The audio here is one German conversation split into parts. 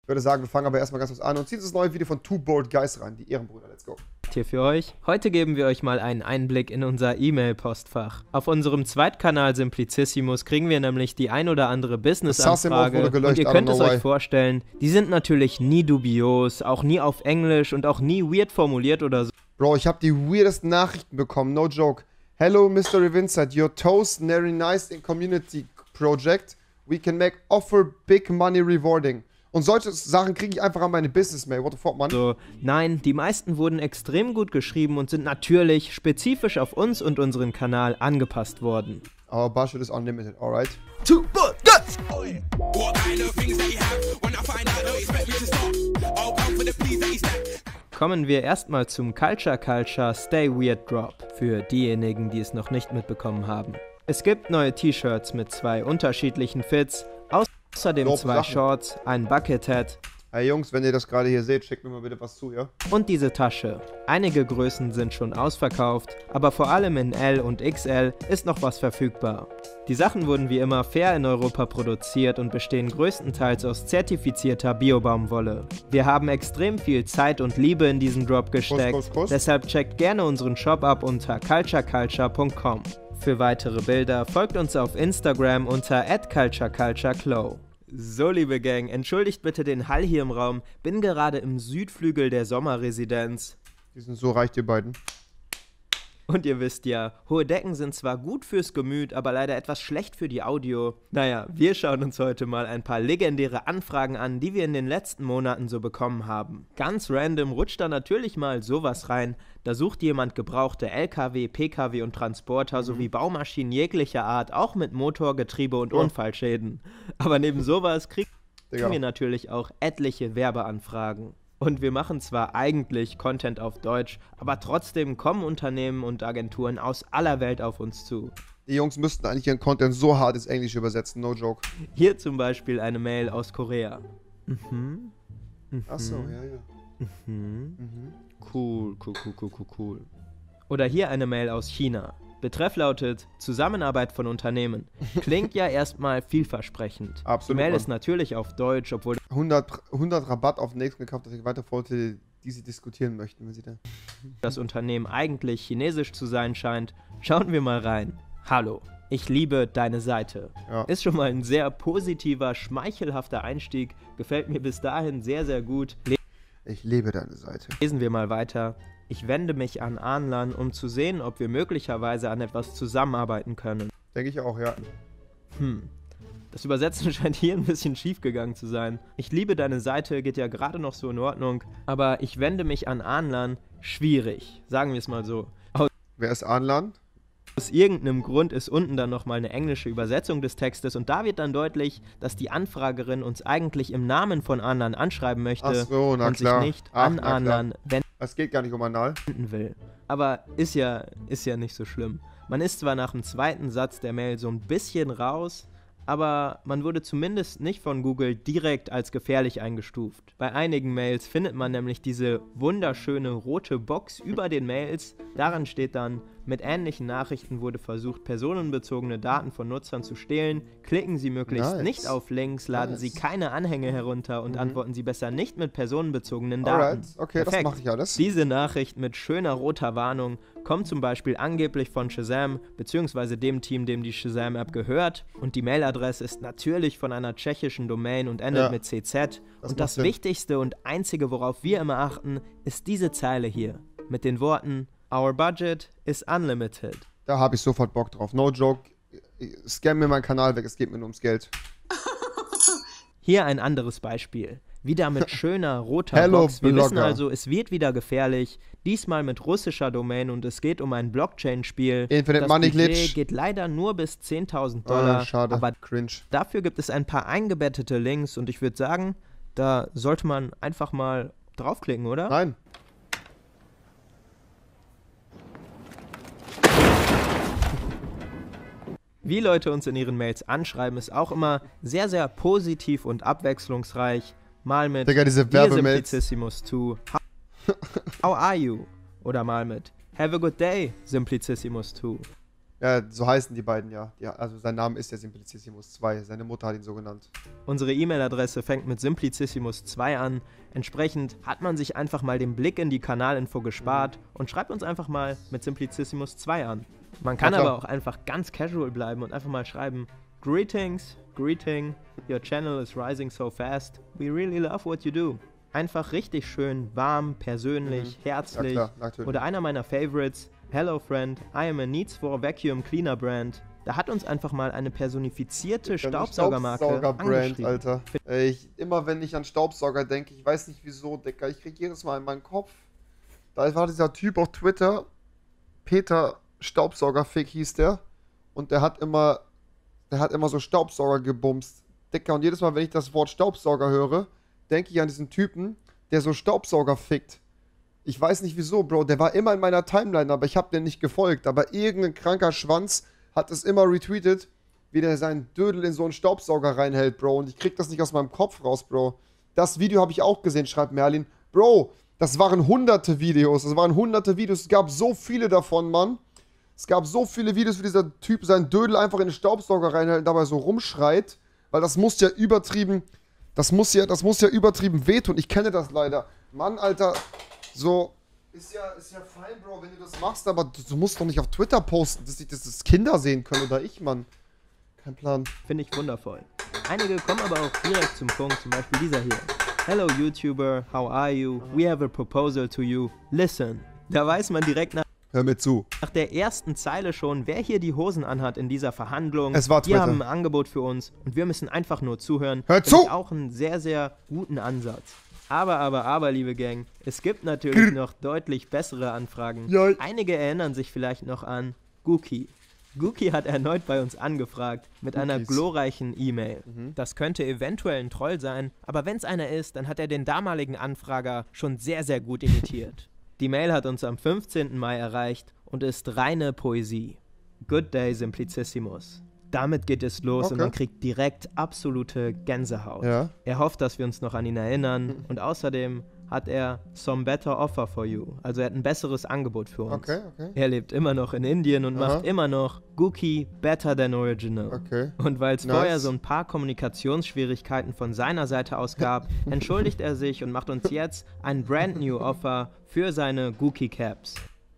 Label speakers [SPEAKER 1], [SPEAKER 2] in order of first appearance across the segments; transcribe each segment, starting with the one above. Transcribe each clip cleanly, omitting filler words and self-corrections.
[SPEAKER 1] Ich würde sagen, wir fangen aber erstmal ganz kurz an und ziehen das neue Video von Two Bored Guys rein, die Ehrenbrüder. Let's go.
[SPEAKER 2] Hier für euch. Heute geben wir euch mal einen Einblick in unser E-Mail-Postfach. Auf unserem Zweitkanal Simplicissimus kriegen wir nämlich die ein oder andere Business-Anfrage und ihr könnt es euch vorstellen, die sind natürlich nie dubios, auch nie auf Englisch und auch nie weird formuliert oder so.
[SPEAKER 1] Bro, ich habe die weirdesten Nachrichten bekommen, no joke. Hello Mr. Vincent, your toast very nice in community project. We can make offer big money rewarding. Und solche Sachen kriege ich einfach an meine Business-Mail. What the fuck, Mann?
[SPEAKER 2] So, nein, die meisten wurden extrem gut geschrieben und sind natürlich spezifisch auf uns und unseren Kanal angepasst worden.
[SPEAKER 1] Our budget is unlimited, alright?
[SPEAKER 2] Two Bored Guys! Kommen wir erstmal zum Culture Stay Weird Drop. Für diejenigen, die es noch nicht mitbekommen haben. Es gibt neue T-Shirts mit 2 unterschiedlichen Fits. Außerdem 2 Shorts, ein Buckethead.
[SPEAKER 1] Hey Jungs, wenn ihr das gerade hier seht, schickt mir mal bitte was zu, ja?
[SPEAKER 2] Und diese Tasche. Einige Größen sind schon ausverkauft, aber vor allem in L und XL ist noch was verfügbar. Die Sachen wurden wie immer fair in Europa produziert und bestehen größtenteils aus zertifizierter Bio-Baumwolle. Wir haben extrem viel Zeit und Liebe in diesen Drop gesteckt, deshalb checkt gerne unseren Shop ab unter cultureculture.com. Für weitere Bilder folgt uns auf Instagram unter @culturecultureclow. So, liebe Gang, entschuldigt bitte den Hall hier im Raum, bin gerade im Südflügel der Sommerresidenz.
[SPEAKER 1] Die sind so reich, die beiden.
[SPEAKER 2] Und ihr wisst ja, hohe Decken sind zwar gut fürs Gemüt, aber leider etwas schlecht für die Audio. Naja, wir schauen uns heute mal ein paar legendäre Anfragen an, die wir in den letzten Monaten so bekommen haben. Ganz random rutscht da natürlich mal sowas rein. Da sucht jemand gebrauchte LKW, PKW und Transporter sowie Baumaschinen jeglicher Art, auch mit Motor, Getriebe und Unfallschäden. Aber neben sowas kriegen wir natürlich auch etliche Werbeanfragen. Und wir machen zwar eigentlich Content auf Deutsch, aber trotzdem kommen Unternehmen und Agenturen aus aller Welt auf uns zu.
[SPEAKER 1] Die Jungs müssten eigentlich ihren Content so hart ins Englische übersetzen, no joke.
[SPEAKER 2] Hier zum Beispiel eine Mail aus Korea.
[SPEAKER 1] Achso, ja.
[SPEAKER 2] Cool. Oder hier eine Mail aus China. Betreff lautet Zusammenarbeit von Unternehmen. Klingt ja erstmal vielversprechend.
[SPEAKER 1] Absolut.
[SPEAKER 2] Die Mail ist natürlich auf Deutsch, obwohl
[SPEAKER 1] 100 Rabatt auf den nächsten gekauft, dass ich weiter wollte, die sie diskutieren möchten, wenn sie da.
[SPEAKER 2] Das Unternehmen eigentlich chinesisch zu sein scheint. Schauen wir mal rein. Hallo, ich liebe deine Seite. Ja. Ist schon mal ein sehr positiver, schmeichelhafter Einstieg. Gefällt mir bis dahin sehr, sehr gut.
[SPEAKER 1] Ich liebe deine Seite.
[SPEAKER 2] Lesen wir mal weiter. Ich wende mich an Anlan, um zu sehen, ob wir möglicherweise an etwas zusammenarbeiten können.
[SPEAKER 1] Denke ich auch, ja.
[SPEAKER 2] Das Übersetzen scheint hier ein bisschen schief gegangen zu sein. Ich liebe deine Seite, geht ja gerade noch so in Ordnung. Aber ich wende mich an Anlan, schwierig. Sagen wir es mal so.
[SPEAKER 1] Wer ist Anlan?
[SPEAKER 2] Aus irgendeinem Grund ist unten dann nochmal eine englische Übersetzung des Textes und da wird dann deutlich, dass die Anfragerin uns eigentlich im Namen von Anlan anschreiben möchte und sich nicht an Anlan wenden
[SPEAKER 1] Es geht gar nicht um Anal.
[SPEAKER 2] will. Aber ist ja nicht so schlimm. Man ist zwar nach dem zweiten Satz der Mail so ein bisschen raus, aber man wurde zumindest nicht von Google direkt als gefährlich eingestuft. Bei einigen Mails findet man nämlich diese wunderschöne rote Box über den Mails. Daran steht dann, mit ähnlichen Nachrichten wurde versucht, personenbezogene Daten von Nutzern zu stehlen. Klicken Sie möglichst nicht auf Links, laden Sie keine Anhänge herunter und antworten Sie besser nicht mit personenbezogenen Daten.
[SPEAKER 1] Okay, das mache ich alles.
[SPEAKER 2] Diese Nachricht mit schöner roter Warnung kommt zum Beispiel angeblich von Shazam, beziehungsweise dem Team, dem die Shazam-App gehört. Und die Mailadresse ist natürlich von einer tschechischen Domain und endet mit CZ. Und das Wichtigste und Einzige, worauf wir immer achten, ist diese Zeile hier. Mit den Worten Our budget is unlimited.
[SPEAKER 1] Da habe ich sofort Bock drauf. No joke. Scam mir meinen Kanal weg, es geht mir nur ums Geld.
[SPEAKER 2] Hier ein anderes Beispiel. Wieder mit schöner roter Box. Wir wissen also, es wird wieder gefährlich. Diesmal mit russischer Domain und es geht um ein Blockchain-Spiel.
[SPEAKER 1] Infinite Money Glitch.
[SPEAKER 2] Geht leider nur bis $10.000.
[SPEAKER 1] Schade.
[SPEAKER 2] Aber
[SPEAKER 1] cringe.
[SPEAKER 2] Dafür gibt es ein paar eingebettete Links und ich würde sagen, da sollte man einfach mal draufklicken, oder?
[SPEAKER 1] Nein.
[SPEAKER 2] Wie Leute uns in ihren Mails anschreiben, ist auch immer sehr, sehr positiv und abwechslungsreich. Mal mit
[SPEAKER 1] Digga, diese Werbemails.
[SPEAKER 2] Simplicissimus 2. How are you? Oder mal mit Have a good day, Simplicissimus 2.
[SPEAKER 1] Ja, so heißen die beiden ja. Also sein Name ist ja Simplicissimus 2. Seine Mutter hat ihn so genannt.
[SPEAKER 2] Unsere E-Mail-Adresse fängt mit Simplicissimus 2 an. Entsprechend hat man sich einfach mal den Blick in die Kanalinfo gespart und schreibt uns einfach mal mit Simplicissimus 2 an. Man kann aber auch einfach ganz casual bleiben und einfach mal schreiben: Greetings, your channel is rising so fast. We really love what you do. Einfach richtig schön, warm, persönlich, herzlich.
[SPEAKER 1] Ja, klar, natürlich.
[SPEAKER 2] Oder einer meiner Favorites: Hello friend, I am a Needs for Vacuum Cleaner Brand. Da hat uns einfach mal eine personifizierte Staubsaugermarke
[SPEAKER 1] Staubsauger-Brand, Alter. Immer wenn ich an Staubsauger denke, ich weiß nicht wieso, Digga, ich krieg jedes Mal in meinen Kopf. Da war dieser Typ auf Twitter, Peter Staubsaugerfick hieß der. Und der hat immer so Staubsauger gebumst. Digga, und jedes Mal, wenn ich das Wort Staubsauger höre, denke ich an diesen Typen, der so Staubsauger fickt. Ich weiß nicht wieso, Bro. Der war immer in meiner Timeline, aber ich habe den nicht gefolgt. Aber irgendein kranker Schwanz hat es immer retweetet, wie der seinen Dödel in so einen Staubsauger reinhält, Bro. Und ich krieg das nicht aus meinem Kopf raus, Bro. Das Video habe ich auch gesehen, schreibt Merlin. Bro, das waren hunderte Videos. Es gab so viele davon, Mann. Es gab so viele Videos, wie dieser Typ seinen Dödel einfach in den Staubsauger reinhält und dabei so rumschreit. Weil das muss ja übertrieben wehtun. Ich kenne das leider. Mann, Alter, so, ist ja fein, Bro, wenn du das machst, aber du musst doch nicht auf Twitter posten, dass das Kinder sehen können oder ich, Mann. Kein Plan.
[SPEAKER 2] Finde ich wundervoll. Einige kommen aber auch direkt zum Punkt, zum Beispiel dieser hier. Hello YouTuber, how are you? We have a proposal to you. Listen. Da weiß man direkt
[SPEAKER 1] Hör mir zu.
[SPEAKER 2] nach der ersten Zeile schon, wer hier die Hosen anhat in dieser Verhandlung.
[SPEAKER 1] Es war Twitter.
[SPEAKER 2] Die haben ein Angebot für uns und wir müssen einfach nur zuhören.
[SPEAKER 1] Hör
[SPEAKER 2] Finde
[SPEAKER 1] zu!
[SPEAKER 2] ich auch einen sehr, sehr guten Ansatz. Aber, liebe Gang, es gibt natürlich noch deutlich bessere Anfragen.
[SPEAKER 1] Ja.
[SPEAKER 2] Einige erinnern sich vielleicht noch an Gookie. Gookie hat erneut bei uns angefragt mit einer glorreichen E-Mail. Das könnte eventuell ein Troll sein, aber wenn es einer ist, dann hat er den damaligen Anfrager schon sehr, sehr gut imitiert. Die Mail hat uns am 15. Mai erreicht und ist reine Poesie. Good day, Simplicissimus. Damit geht es los und man kriegt direkt absolute Gänsehaut.
[SPEAKER 1] Ja.
[SPEAKER 2] Er hofft, dass wir uns noch an ihn erinnern und außerdem hat er some better offer for you. Also er hat ein besseres Angebot für uns.
[SPEAKER 1] Okay.
[SPEAKER 2] Er lebt immer noch in Indien und macht immer noch Gookie better than original.
[SPEAKER 1] Okay.
[SPEAKER 2] Und weil es vorher so ein paar Kommunikationsschwierigkeiten von seiner Seite aus gab, entschuldigt er sich und macht uns jetzt ein brand new Offer für seine Gookie Caps.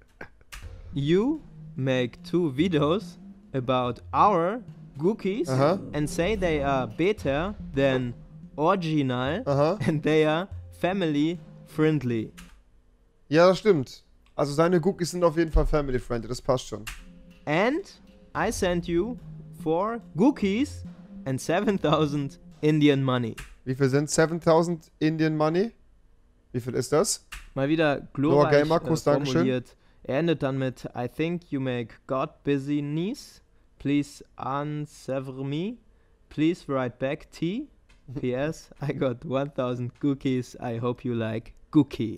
[SPEAKER 2] You make 2 videos about our Gookies and say they are better than original and they are family friendly.
[SPEAKER 1] Ja, das stimmt. Also seine Cookies sind auf jeden Fall family friendly, das passt schon.
[SPEAKER 2] And I sent you 4 Gookies and 7,000 Indian money.
[SPEAKER 1] Wie viel sind 7.000 Indian Money? Wie viel ist das?
[SPEAKER 2] Mal wieder glorreich
[SPEAKER 1] Markus,
[SPEAKER 2] formuliert. Er endet dann mit I think you make God busy niece. Please unsever me. Please write back T. P.S. I got 1,000 cookies. I hope you like Gookie.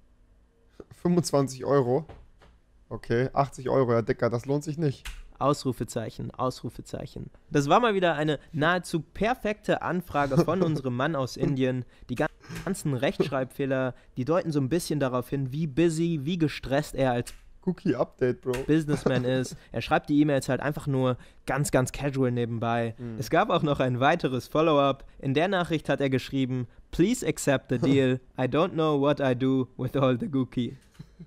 [SPEAKER 1] 25 Euro. Okay, 80 Euro, ja Dicker, das lohnt sich nicht.
[SPEAKER 2] Ausrufezeichen. Das war mal wieder eine nahezu perfekte Anfrage von unserem Mann aus Indien. Die ganzen Rechtschreibfehler, die deuten so ein bisschen darauf hin, wie busy, wie gestresst er als
[SPEAKER 1] Cookie-Update, Bro.
[SPEAKER 2] Businessman ist. Er schreibt die E-Mails halt einfach nur ganz casual nebenbei. Es gab auch noch ein weiteres Follow-up. In der Nachricht hat er geschrieben, please accept the deal. I don't know what I do with all the Gookie.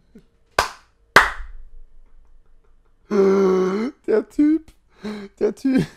[SPEAKER 1] Der Typ. Der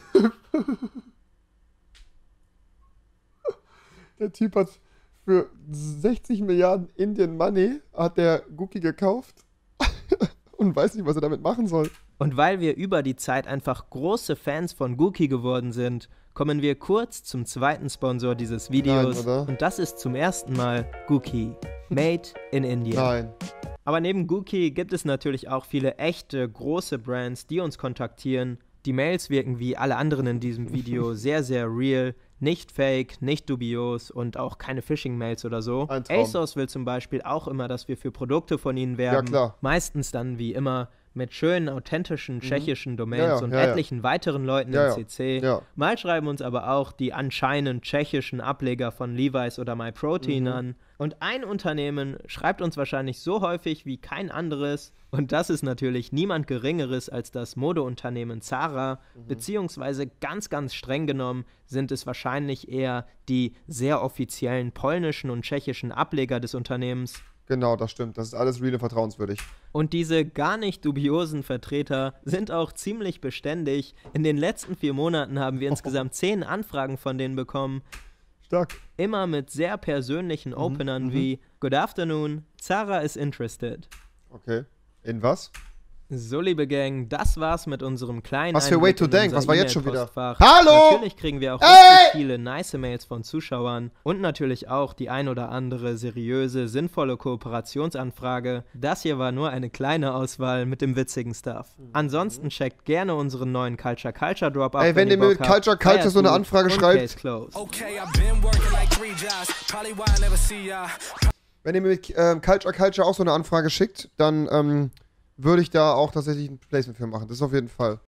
[SPEAKER 1] Typ hat für 60 Milliarden Indian Money hat der Gookie gekauft und weiß nicht, was er damit machen soll.
[SPEAKER 2] Und weil wir über die Zeit einfach große Fans von Gookie geworden sind, kommen wir kurz zum zweiten Sponsor dieses Videos.
[SPEAKER 1] Nein, oder?
[SPEAKER 2] Und das ist zum ersten Mal Gookie. Made in India.
[SPEAKER 1] Nein.
[SPEAKER 2] Aber neben Gookie gibt es natürlich auch viele echte, große Brands, die uns kontaktieren. Die Mails wirken wie alle anderen in diesem Video sehr, sehr real, nicht fake, nicht dubios und auch keine Phishing-Mails oder so.
[SPEAKER 1] Ein Traum.
[SPEAKER 2] ASOS will zum Beispiel auch immer, dass wir für Produkte von ihnen werben.
[SPEAKER 1] Ja, klar.
[SPEAKER 2] Meistens dann wie immer mit schönen, authentischen tschechischen Domains und etlichen weiteren Leuten in CC.
[SPEAKER 1] Ja.
[SPEAKER 2] Mal schreiben uns aber auch die anscheinend tschechischen Ableger von Levi's oder MyProtein an. Und ein Unternehmen schreibt uns wahrscheinlich so häufig wie kein anderes. Und das ist natürlich niemand Geringeres als das Modeunternehmen Zara. Beziehungsweise ganz, ganz streng genommen sind es wahrscheinlich eher die sehr offiziellen polnischen und tschechischen Ableger des Unternehmens.
[SPEAKER 1] Genau, das stimmt. Das ist alles real und vertrauenswürdig.
[SPEAKER 2] Und diese gar nicht dubiosen Vertreter sind auch ziemlich beständig. In den letzten 4 Monaten haben wir insgesamt 10 Anfragen von denen bekommen.
[SPEAKER 1] Stark.
[SPEAKER 2] Immer mit sehr persönlichen Openern wie Good afternoon, Zara is interested.
[SPEAKER 1] Okay. In was?
[SPEAKER 2] So, liebe Gang, das war's mit unserem kleinen
[SPEAKER 1] Was für Way to Denk? Was war jetzt schon wieder?
[SPEAKER 2] Hallo! Natürlich kriegen wir auch richtig viele nice Mails von Zuschauern und natürlich auch die ein oder andere seriöse, sinnvolle Kooperationsanfrage. Das hier war nur eine kleine Auswahl mit dem witzigen Stuff. Ansonsten checkt gerne unseren neuen Culture Drop ab.
[SPEAKER 1] Ey, wenn ihr mir mit Culture so eine Anfrage schreibt, wenn ihr mir mit Culture auch so eine Anfrage schickt, dann würde ich da auch tatsächlich ein Placement für machen. Das ist auf jeden Fall.